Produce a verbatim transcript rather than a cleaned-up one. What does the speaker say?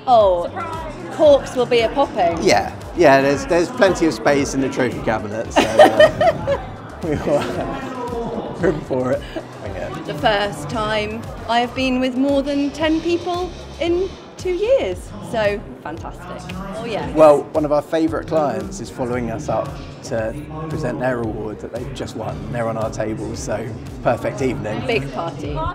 Oh, corks will be a popping. Yeah, yeah. There's there's plenty of space in the trophy cabinet, so uh, we got room for it. Okay. The first time I have been with more than ten people in two years, so fantastic. Oh yeah. Well, one of our favourite clients is following us up to present their award that they've just won. They're on our table, so perfect evening. Big party.